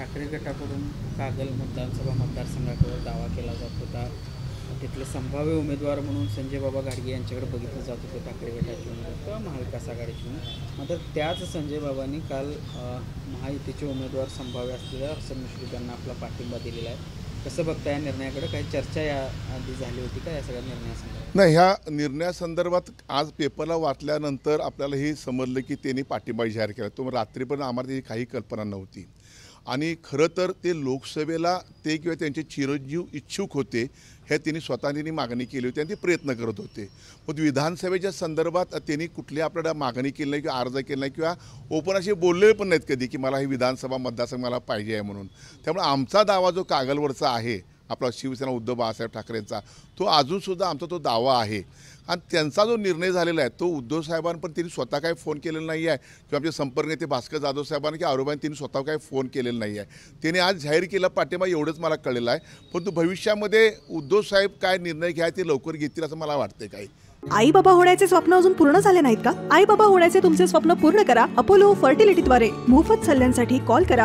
ठाकरे गटाकडून कागल विधानसभा मतदारसंघाकडे दावा केला जात होता. तिथले संभाव्य उमेदवार म्हणून संजय बाबा घाडगे यांच्याकडे बघितलं जात होतं ठाकरे गटाचे उमेदवार किंवा महाविकास आघाडीचे उमेदवार. मात्र त्याच संजय बाबांनी काल महायुतीचे उमेदवार संभाव्य असलेल्या हसन मुश्रीफ यांना आपला पाठिंबा दिलेला आहे. कसं बघता या निर्णयाकडे? काही चर्चा या आधी झाली होती का या सगळ्या निर्णयासंदर्भात? नाही, ह्या निर्णयासंदर्भात आज पेपरला वाचल्यानंतर आपल्याला हे समजलं की त्यांनी पाठिंबा जाहीर केला. तो रात्री पण आम्हाला त्याची काही कल्पना नव्हती. आणि खरं तर ते लोकसभेला ते किंवा त्यांचे चिरंजीव इच्छुक होते हे त्यांनी स्वतःनी मागणी केली होती आणि ते प्रयत्न करत होते. पण विधानसभेच्या संदर्भात त्यांनी कुठली आपल्याला मागणी केली नाही किंवा अर्ज केला नाही किंवा ओपन असे बोलले पण नाहीत कधी की मला ही विधानसभा मतदारसंघ मला पाहिजे आहे म्हणून. त्यामुळे आमचा दावा जो कागलवरचा आहे आपला शिवसेना उद्धव बाळासाहेब ठाकरेंचा, तो अजूनसुद्धा आमचा तो दावा आहे. आणि त्यांचा जो निर्णय झालेला आहे तो उद्धव साहेबांना पण त्यांनी स्वतः काही फोन केलेला नाही आहे किंवा आमचे संपर्क नेते भास्कर जाधव साहेबांना किंवा आरोबांनी त्यांनी स्वतः काही फोन केलेला नाही आहे. त्यांनी आज जाहीर केला पाठिंबा, एवढंच मला कळलेलं आहे. परंतु भविष्यामध्ये उद्धव साहेब काय निर्णय घ्या ते लवकर घेतील असं मला वाटते. काही आई बाबा होण्याचे स्वप्न अजून पूर्ण झाले नाहीत का? आई बाबा होण्याचे तुमचे स्वप्न पूर्ण करा अपोलो फर्टिलिटीद्वारे. मोफत सल्ल्यांसाठी कॉल करा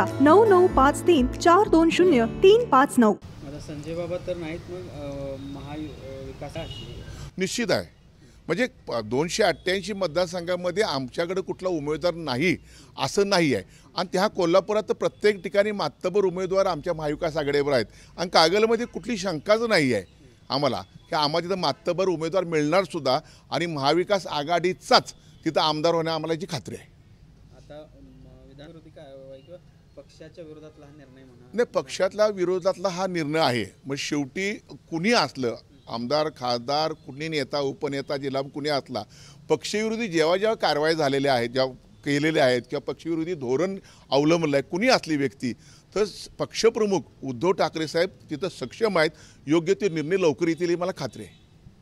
9953420359. आता संजय बाबा तर नाहीत, मग महाविकास निश्चित आहे. म्हणजे 288 मतदारसंघामध्ये आमच्याकडे कुठला उमेदवार नाही असं नाही आहे. आणि त्या कोल्हापुरात तर प्रत्येक ठिकाणी मातबर उमेदवार आमच्या महाविकास आघाडीवर आहेत. आणि कागलमध्ये कुठली शंकाच नाही आहे आम्हाला की आम्हाला तिथं मातबर उमेदवार मिळणारसुद्धा आणि महाविकास आघाडीचाच तिथं आमदार होण्या आम्हाला याची खात्री आहे. आता विधानविरोधी कारवाई किंवा पक्षाच्या विरोधातला हा निर्णय म्हणा? नाही, पक्षातल्या विरोधातला हा निर्णय आहे. मग शेवटी कुणी असलं, आमदार खासदार कुणी नेता उपनेता जिल्हा कुणी असला, पक्षविरोधी जेव्हा जेव्हा कारवाई झालेल्या आहेत जेव्हा केलेल्या आहेत किंवा पक्षविरोधी धोरण अवलंबलं आहे कुणी असली व्यक्ती, तर पक्षप्रमुख उद्धव ठाकरे साहेब तिथं सक्षम आहेत. योग्य ते निर्णय लवकर येतील ही मला खात्री आहे.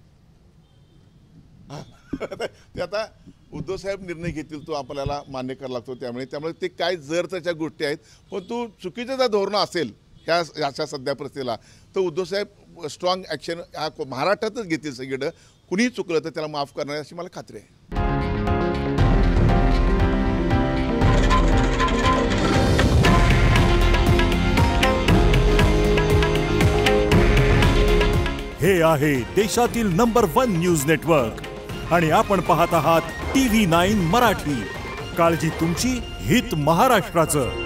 ते आता उद्धव साहेब निर्णय घेतील तो आपल्याला मान्य करावा लागतो. त्यामुळे ते काय जर त्याच्या गोष्टी आहेत. पण तो चुकीचं जर धोरण असेल ह्या सध्या परिस्थितीला तर उद्धव साहेब स्ट्रॉंग ॲक्शन ह्या महाराष्ट्रातच घेतील. सगळीकडं कुणीही चुकलं तर त्याला माफ करणार अशी मला खात्री आहे. हे आहे देशातील नंबर 1 न्यूज नेटवर्क आणि आपण पाहत आहात TV9 मराठी. काळजी तुमची, हित महाराष्ट्राचं.